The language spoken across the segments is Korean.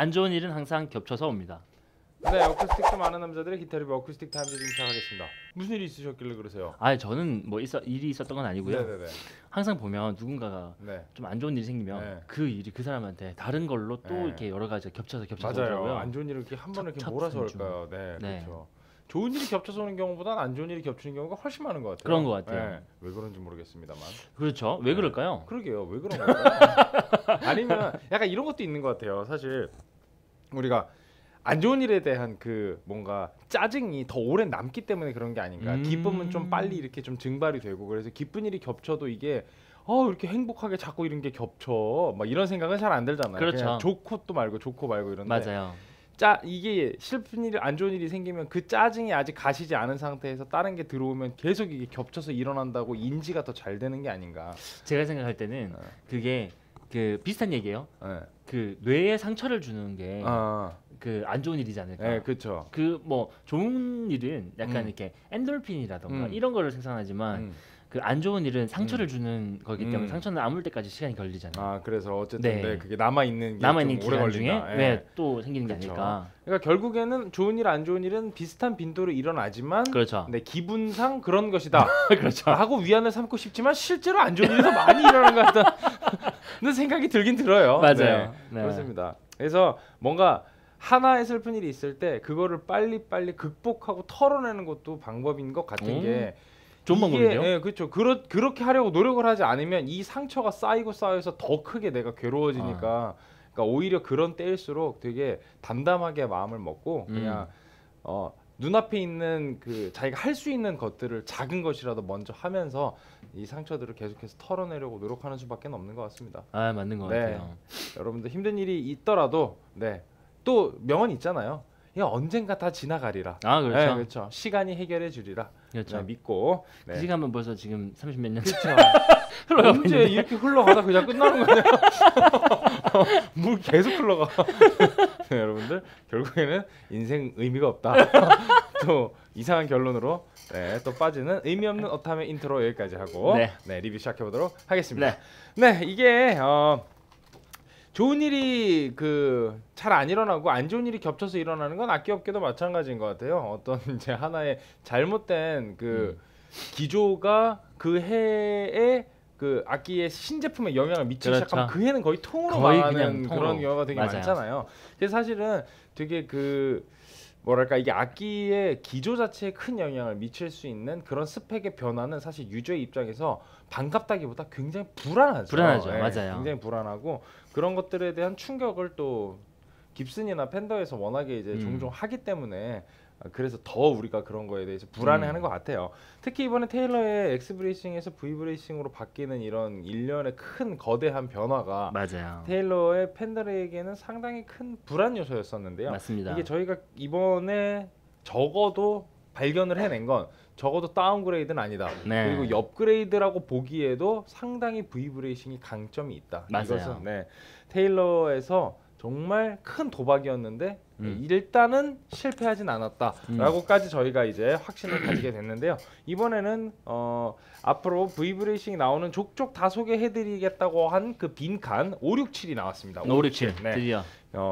안 좋은 일은 항상 겹쳐서 옵니다. 네, 어쿠스틱 좀 아는 남자들의 기타 리뷰 어쿠스틱 타임즈 지금 시작하겠습니다. 무슨 일이 있으셨길래 그러세요? 아, 저는 뭐 일이 있었던 건 아니고요. 네네네. 항상 보면 누군가가 네. 좀 안 좋은 일이 생기면 네. 그 일이 그 사람한테 다른 걸로 또 네. 이렇게 여러 가지 겹쳐서 맞아요. 오더라고요. 안 좋은 일을 이렇게 한 번에 이렇게 첫 몰아서 선중. 올까요? 네, 네. 그렇죠. 좋은 일이 겹쳐서 오는 경우보다는 안 좋은 일이 겹치는 경우가 훨씬 많은 것 같아요. 그런 것 같아요. 네. 왜 그런지 모르겠습니다만. 그렇죠. 왜 그럴까요? 그러게요. 왜 그런 걸까요? 아니면 약간 이런 것도 있는 것 같아요. 사실 우리가 안 좋은 일에 대한 그 뭔가 짜증이 더 오래 남기 때문에 그런 게 아닌가. 기쁨은 좀 빨리 이렇게 좀 증발이 되고 그래서 기쁜 일이 겹쳐도 이게 이렇게 행복하게 자꾸 이런 게 겹쳐 막 이런 생각은 잘 안 들잖아요. 그렇죠. 그냥 좋고 또 말고 좋고 말고 이런데 맞아요. 이게 슬픈 일, 안 좋은 일이 생기면 그 짜증이 아직 가시지 않은 상태에서 다른 게 들어오면 계속 이게 겹쳐서 일어난다고 인지가 더 잘 되는 게 아닌가. 제가 생각할 때는 그게 그 비슷한 얘기예요. 네. 그 뇌에 상처를 주는 게 그 안 좋은 일이지 않을까. 네, 그렇죠. 그 뭐 좋은 일은 약간 이렇게 엔돌핀이라던가 이런 거를 생산하지만 그 안 좋은 일은 상처를 주는 거기 때문에 상처는 아물 때까지 시간이 걸리잖아요. 그래서 어쨌든 네. 그게 남아 있는 기간 오래 중에 걸린다. 왜 또 생기는 게 그렇죠. 아닐까. 그러니까 결국에는 좋은 일, 안 좋은 일은 비슷한 빈도로 일어나지만 그렇죠. 네, 기분상 그런 것이다. 그렇죠. 하고 위안을 삼고 싶지만 실제로 안 좋은 일이 더 많이 일어나는 것 같다는 생각이 들긴 들어요. 맞아요. 네, 네. 그렇습니다. 그래서 뭔가 하나의 슬픈 일이 있을 때 그거를 빨리빨리 극복하고 털어내는 것도 방법인 것 같은 게 좋은 방법이네요. 예, 그렇죠. 그렇게 하려고 노력을 하지 않으면 이 상처가 쌓여서 더 크게 내가 괴로워지니까 그러니까 오히려 그런 때일수록 되게 담담하게 마음을 먹고 그냥 눈앞에 있는 그 자기가 할 수 있는 것들을 작은 것이라도 먼저 하면서 이 상처들을 계속해서 털어내려고 노력하는 수밖에 없는 것 같습니다. 아, 맞는 것 같아요. 여러분들 힘든 일이 있더라도 또 명언 있잖아요. 야, 언젠가 다 지나가리라. 아, 그렇죠. 네, 그렇죠. 시간이 해결해 주리라. 그렇죠. 믿고. 그 시간은 벌써 지금 30몇 년. 그렇죠. 흘러가고 언제 있는데. 이렇게 흘러가다 그냥 끝나는 거냐? 물 계속 흘러가. 네, 여러분들 결국에는 인생 의미가 없다. 또 이상한 결론으로 또 빠지는 의미 없는 어탐의 인트로 여기까지 하고 리뷰 시작해 보도록 하겠습니다. 네, 이게 좋은 일이 잘 안 일어나고 안 좋은 일이 겹쳐서 일어나는 건 악기 업계도 마찬가지인 것 같아요. 어떤 이제 하나의 잘못된 기조가 그 해에 그 악기의 신제품에 영향을 미치기 시작하면 그 해는 거의 통으로 망하는 그런 경우가 되게 많잖아요. 그래서 사실은 되게 뭐랄까 이게 악기의 기조 자체에 큰 영향을 미칠 수 있는 그런 스펙의 변화는 사실 유저의 입장에서 반갑다기보다 굉장히 불안하죠. 맞아요. 굉장히 불안하고 그런 것들에 대한 충격을 또 깁슨이나 펜더에서 워낙에 이제 종종 하기 때문에 그래서 더 우리가 그런 거에 대해서 불안해하는 것 같아요. 특히 이번에 테일러의 X 브레이싱에서 V 브레이싱으로 바뀌는 이런 일련의 큰 거대한 변화가 테일러의 팬들에게는 상당히 큰 불안 요소였었는데요. 맞습니다. 이게 저희가 이번에 적어도 발견을 해낸 건 적어도 다운그레이드는 아니다. 그리고 업그레이드라고 보기에도 상당히 V 브레이싱이 강점이 있다. 이것은 테일러에서 정말 큰 도박이었는데 일단은 실패하진 않았다라고까지 저희가 이제 확신을 가지게 됐는데요. 이번에는 앞으로 V 브레이싱이 나오는 족족 다 소개해드리겠다고 한 그 빈칸 567이 나왔습니다. 567 드디어.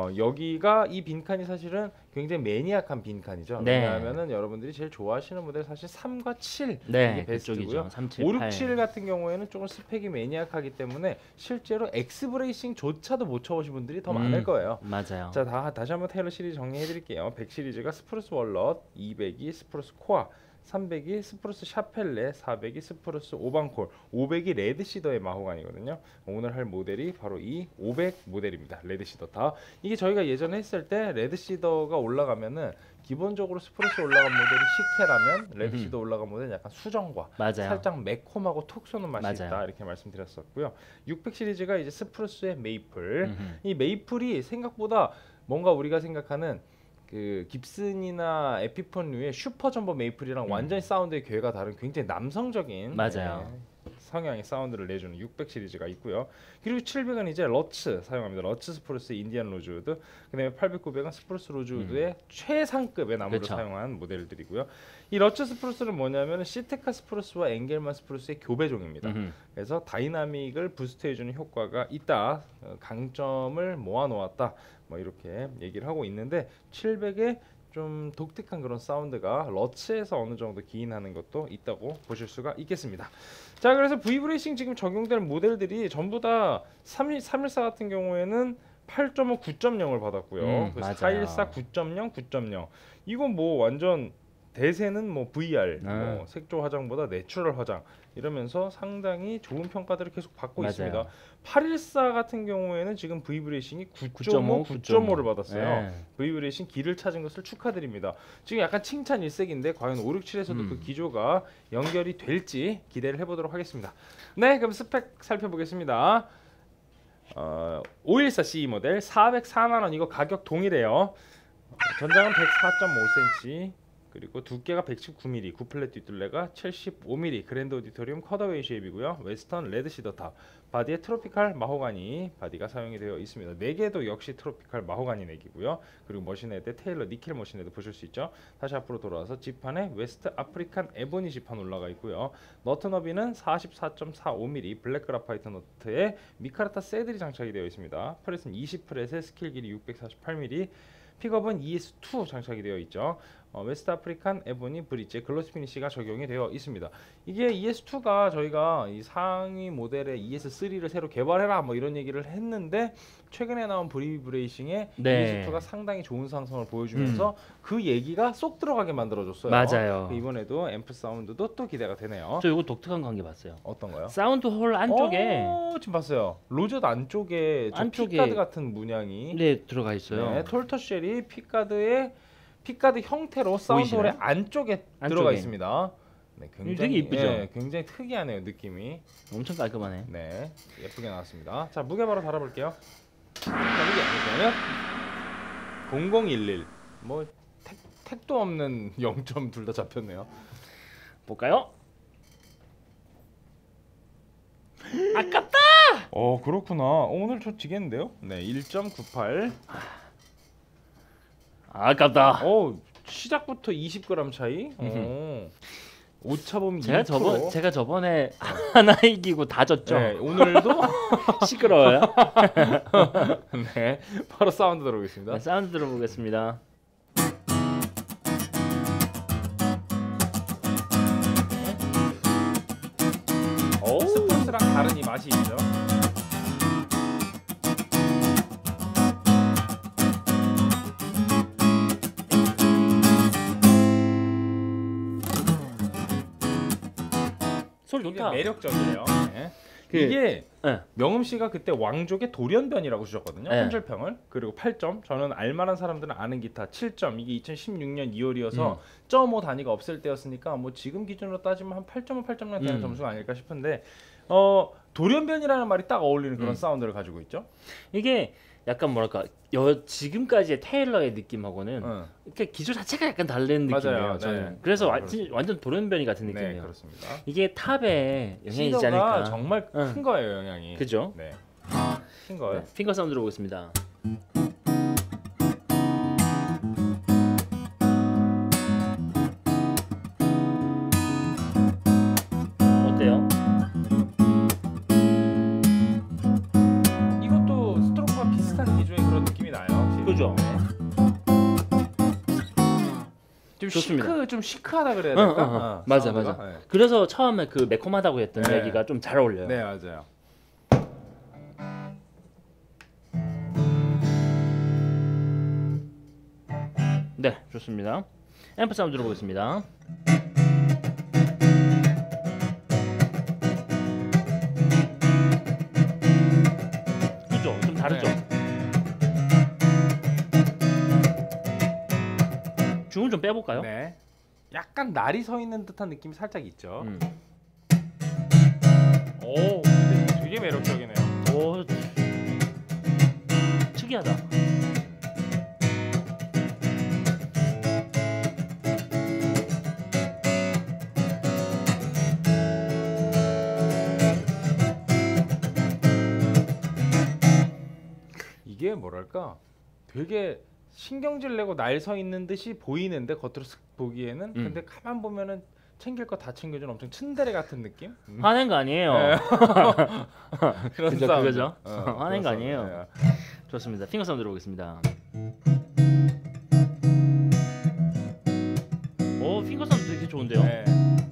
여기가 이 빈칸이 사실은 굉장히 매니악한 빈칸이죠. 왜냐하면은 여러분들이 제일 좋아하시는 모델 사실 3과 7 이게 베스트고요. 567 같은 경우에는 조금 스펙이 매니악하기 때문에 실제로 X 브레이싱조차도 못 쳐보신 분들이 더 많을 거예요. 맞아요. 자, 다시 한번 테일러 시리즈 정리해드릴게요. 100 시리즈가 스프루스 월넛, 200이 스프루스 코아, 300이 스프루스 샤펠레, 400이 스프루스 오방콜, 500이 레드시더의 마호가니거든요. 오늘 할 모델이 바로 이 500 모델입니다. 레드시더 다. 이게 저희가 예전에 했을 때 레드시더가 올라가면은 기본적으로 스프루스 올라간 모델이 식혜라면 레드시더 올라간 모델은 약간 수정과 살짝 매콤하고 톡 쏘는 맛이 있다 이렇게 말씀드렸었고요. 600 시리즈가 이제 스프루스의 메이플. 이 메이플이 생각보다 뭔가 우리가 생각하는 그 깁슨이나 에피폰류의 슈퍼 점버 메이플이랑 완전히 사운드의 궤가 다른 굉장히 남성적인 성향의 사운드를 내주는 600 시리즈가 있고요. 그리고 700은 이제 러츠 사용합니다. 러츠 스프루스 인디안 로즈우드. 그다음에 800, 900은 스프루스 로즈우드의 최상급의 나무를 사용한 모델들이고요. 이 러츠 스프루스는 뭐냐면 시테카 스프루스와 엥겔만 스프루스의 교배종입니다. 그래서 다이나믹을 부스트해주는 효과가 있다. 강점을 모아놓았다. 뭐 이렇게 얘기를 하고 있는데 700에 좀 독특한 그런 사운드가 러츠에서 어느 정도 기인하는 것도 있다고 보실 수가 있겠습니다. 자, 그래서 V브레이싱 지금 적용될 모델들이 전부 다 314 같은 경우에는 8.5, 9.0을 받았고요. 414 9.0, 9.0. 이건 뭐 완전 대세는 뭐 VR, 뭐 색조 화장보다 내추럴 화장 이러면서 상당히 좋은 평가들을 계속 받고 있습니다. 814 같은 경우에는 지금 V브레이싱이 9.5, 9.5를 받았어요. V브레이싱 기를 찾은 것을 축하드립니다. 지금 약간 칭찬 일색인데 과연 567에서도 그 기조가 연결이 될지 기대를 해보도록 하겠습니다. 네, 그럼 스펙 살펴보겠습니다. 514CE 모델 404만원, 이거 가격 동일해요. 전장은 104.5cm, 그리고 두께가 119mm, 9플랫 뒷둘레가 75mm, 그랜드 오디토리움 컷어웨이 쉐입이고요. 웨스턴 레드 시더탑, 바디에 트로피칼 마호가니 바디가 사용이 되어 있습니다. 4개도 역시 트로피칼 마호가니 넥이고요. 그리고 머신헤드 테일러 니켈 머신헤드 보실 수 있죠. 다시 앞으로 돌아와서 지판에 웨스트 아프리칸 에보니 지판 올라가 있고요. 너트 너비는 44.45mm 블랙 그라파이트 너트에 미카르타 새들이 장착이 되어 있습니다. 프렛은 20프렛에 스킬 길이 648mm, 픽업은 ES2 장착이 되어 있죠. 웨스트 아프리칸 에보니 브릿지 글로스 피니시가 적용이 되어 있습니다. 이게 ES2가 저희가 이 상위 모델의 ES3를 새로 개발해라 뭐 이런 얘기를 했는데 최근에 나온 브리브레이싱의 ES2가 상당히 좋은 상승을 보여주면서 그 얘기가 쏙 들어가게 만들어줬어요. 맞아요. 이번에도 앰프 사운드도 또 기대가 되네요. 저 이거 독특한 관계 봤어요. 어떤 거요? 사운드 홀 안쪽에 지금 봤어요. 로젓 안쪽에 픽가드 같은 문양이 들어가 있어요. 네, 톨터쉘이 픽가드 형태로 사운드홀의 안쪽에 들어가 있습니다. 네, 굉장히 되게 이쁘죠? 굉장히 특이하네요, 느낌이. 엄청 깔끔하네. 네, 예쁘게 나왔습니다. 자, 무게 바로 달아볼게요. 자, 무게 보면 0011. 뭐 택도 없는 0점 둘 다 잡혔네요. 볼까요? 아깝다. 그렇구나. 오늘 저 지겠는데요? 네, 1.98. 아깝다. 시작부터 20g 차이. 오차범위 2%. 제가 저번에 하나 이기고 다 졌죠. 네, 오늘도 시끄러워요. 네, 바로 사운드 들어보겠습니다. 네, 사운드 들어보겠습니다. 스포츠랑 다른 이 맛이 있죠. 소리 좋다. 매력적이에요. 네. 이게 명음 씨가 그때 왕족의 돌연변이라고 주셨거든요. 한 줄평을. 그리고 8점. 저는 알만한 사람들은 아는 기타 7점. 이게 2016년 2월이어서 0.5 단위가 없을 때였으니까 뭐 지금 기준으로 따지면 한 8.5, 8.0 되는 점수가 아닐까 싶은데 돌연변이라는 말이 딱 어울리는 그런 사운드를 가지고 있죠. 이게 약간 뭐랄까 지금까지의 테일러의 느낌하고는 이렇게 기조 자체가 약간 다른 느낌이에요. 저는. 네. 그래서 완전 돌연변이 같은 느낌이에요. 네, 그렇습니다. 이게 탑에 영향이 있지 않을까. 정말 큰 거예요, 영향이. 그죠? 네. 큰 거예요. 네, 핑거 사운드 들어보겠습니다. 어때요? 이것도 스트로크와 비슷한 기조의 그런 느낌이 나요. 그죠? 좀 좋습니다. 좀 시크하다 그래야 될까? 맞아. 네. 그래서 처음에 그 매콤하다고 했던 얘기가 좀 잘 어울려요. 네, 맞아요. 네, 좋습니다. 앰프 사운드 들어보겠습니다. 그죠? 좀 다르죠? 중을 좀 빼볼까요? 네. 약간 날이 서 있는 듯한 느낌이 살짝 있죠. 근데 되게 매력적이네요. 오, 특이하다. 이게 뭐랄까 되게 신경질 내고 날 서 있는 듯이 보이는데 겉으로 슥 보기에는 근데 가만 보면은 챙길 거 다 챙겨준 엄청 츤데레 같은 느낌? 화낸 거 아니에요. 그런 그죠, 사운드. 그거죠. 화낸 거 아니에요. 좋습니다. 핑거 사운드 들어보겠습니다. 오, 핑거 사운드 되게 좋은데요? 네.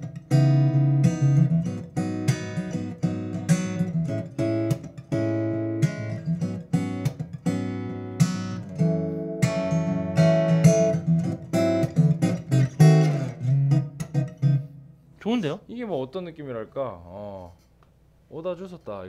좋은데요? 이게 뭐 어떤 느낌이랄까? 오다 주셨다.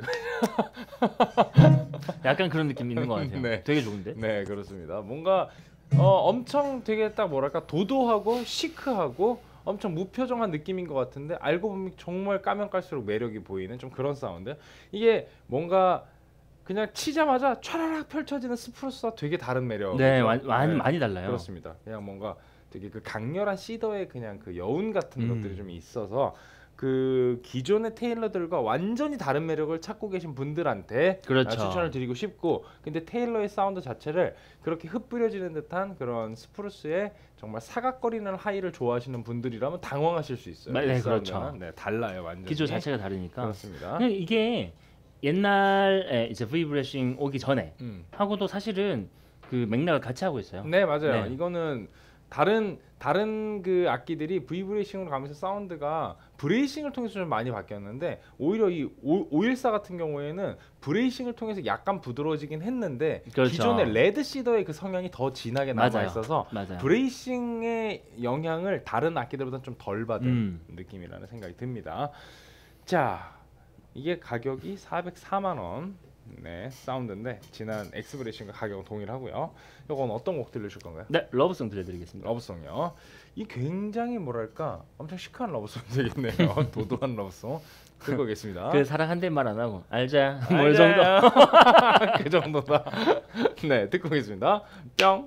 약간 그런 느낌 있는 것 같아요. 네. 되게 좋은데? 네, 그렇습니다. 뭔가 엄청 되게 딱 뭐랄까 도도하고 시크하고 엄청 무표정한 느낌인 것 같은데 알고 보면 정말 까면 깔수록 매력이 보이는 좀 그런 사운드. 이게 뭔가 그냥 치자마자 촤라락 펼쳐지는 스프루스와 되게 다른 매력. 네, 많이 달라요. 그렇습니다. 그냥 뭔가 되게 그 강렬한 시더의 그냥 그 여운 같은 것들이 좀 있어서 그 기존의 테일러들과 완전히 다른 매력을 찾고 계신 분들한테 그렇죠. 추천을 드리고 싶고, 근데 테일러의 사운드 자체를 그렇게 흩뿌려지는 듯한 그런 스프루스의 정말 사각거리는 하이를 좋아하시는 분들이라면 당황하실 수 있어요. 네, 그렇죠. 네, 달라요, 완전히. 기조 자체가 다르니까. 그렇습니다. 근데 이게 옛날에 이제 V 브래싱 오기 전에 하고도 사실은 그 맥락을 같이 하고 있어요. 네, 맞아요. 네. 이거는 다른 그 악기들이 V 브레이싱으로 가면서 사운드가 브레이싱을 통해서 좀 많이 바뀌었는데, 오히려 이 514 같은 경우에는 브레이싱을 통해서 약간 부드러워지긴 했는데 그렇죠. 기존의 레드 시더의 그 성향이 더 진하게 남아 맞아요. 있어서 맞아요. 브레이싱의 영향을 다른 악기들보다 좀 덜 받은 느낌이라는 생각이 듭니다. 자, 이게 가격이 404만 원. 네, 사운드인데 지난 엑스 브레이싱과 가격은 동일하고요. 이건 어떤 곡 들려줄 건가요? 네, 러브송 들려드리겠습니다. 러브송이요. 이 굉장히 뭐랄까 엄청 시크한 러브송 되겠네요. 도도한 러브송 듣고 오겠습니다. 그 사랑 한 대 말 안 하고 알자 뭐 이 정도. 그 정도다. 네, 듣고 오겠습니다. 뿅.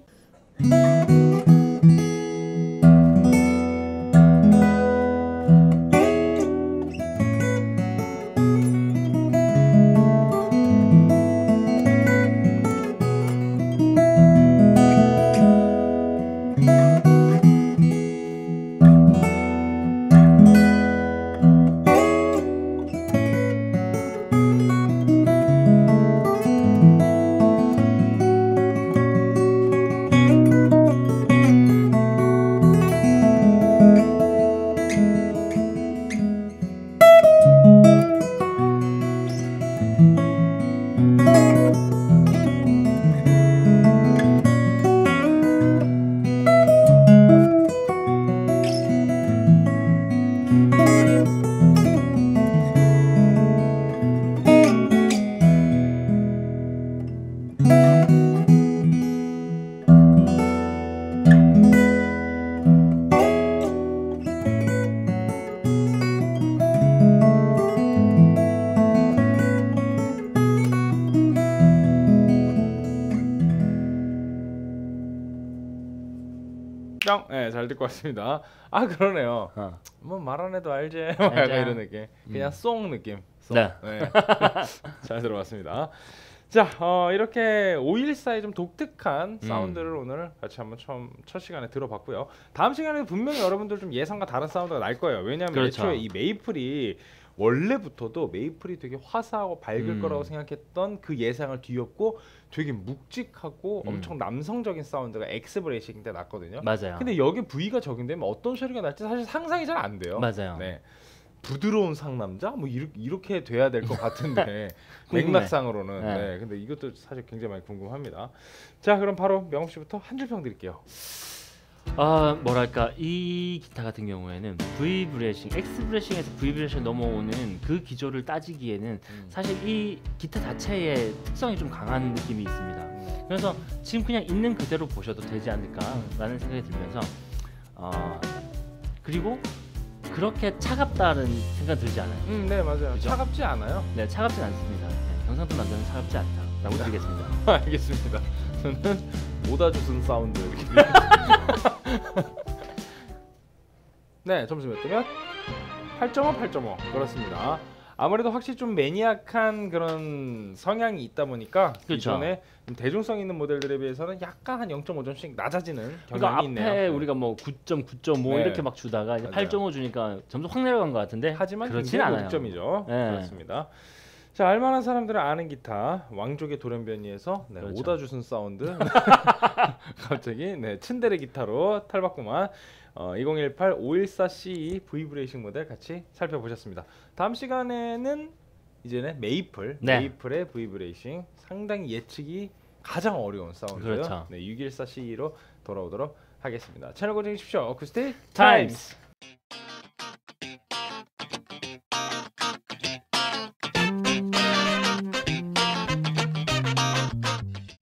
뿅. 네, 잘 듣고 왔습니다. 아, 그러네요. 뭐 말 안 해도 알지. 약간 이런 느낌. 그냥 송 느낌. 송. 네. 네. 잘 들어봤습니다. 자, 이렇게 514의 좀 독특한 사운드를 오늘 같이 한번 첫 시간에 들어봤고요. 다음 시간에 분명히 여러분들 좀 예상과 다른 사운드가 날 거예요. 왜냐하면 그렇죠. 애초에 이 메이플이 원래부터도 메이플이 되게 화사하고 밝을 거라고 생각했던 그 예상을 뒤엎고 되게 묵직하고 엄청 남성적인 사운드가 엑스 브레이싱 때 났거든요. 맞아요. 근데 여기 V가 적용되면 어떤 소리가 날지 사실 상상이 잘 안 돼요. 맞아요. 네. 부드러운 상남자 뭐 이렇게 돼야 될 것 같은데 궁금해. 맥락상으로는 네. 네. 근데 이것도 사실 굉장히 많이 궁금합니다. 자, 그럼 바로 명욱 씨부터 한 줄 평 드릴게요. 뭐랄까 이 기타 같은 경우에는 V 브래싱, X 브래싱에서 V 브래싱 넘어오는 그 기조를 따지기에는 사실 이 기타 자체의 특성이 좀 강한 느낌이 있습니다. 그래서 지금 그냥 있는 그대로 보셔도 되지 않을까라는 생각이 들면서 그리고 그렇게 차갑다는 생각 들지 않아요. 네, 맞아요. 그죠? 차갑지 않아요. 네, 차갑진 않습니다. 네, 경상도 남자는 차갑지 않다라고 드리겠습니다. 알겠습니다. 저는 오다주슨 사운드. 네, 점수 몇 대면? 8.5, 8.5. 그렇습니다. 아무래도 확실히 좀 매니악한 그런 성향이 있다 보니까 그렇죠. 기존에 좀 대중성 있는 모델들에 비해서는 약간 한 0.5점씩 낮아지는 그러니까 경향이 앞에 있네요. 네. 우리가 뭐 9점, 9.5 네. 이렇게 막 주다가 이제 맞아요. 8.5 주니까 점수 확 내려간 것 같은데 하지만 그렇진 굉장히 않아요. 높점이죠. 네. 그렇습니다. 자, 알만한 사람들은 아는 기타 왕족의 돌연변이에서 네, 그렇죠. 오다 주슨 사운드 갑자기 네, 츤데레 기타로 탈바꿈한 2018 514 CE V 브레이싱 모델 같이 살펴보셨습니다. 다음 시간에는 이제는 메이플, 네. 메이플의 V 브레이싱 상당히 예측이 가장 어려운 사운드예요. 그렇죠. 네, 614 CE로 돌아오도록 하겠습니다. 채널 고정해 주십시오. 어쿠스틱 타임스.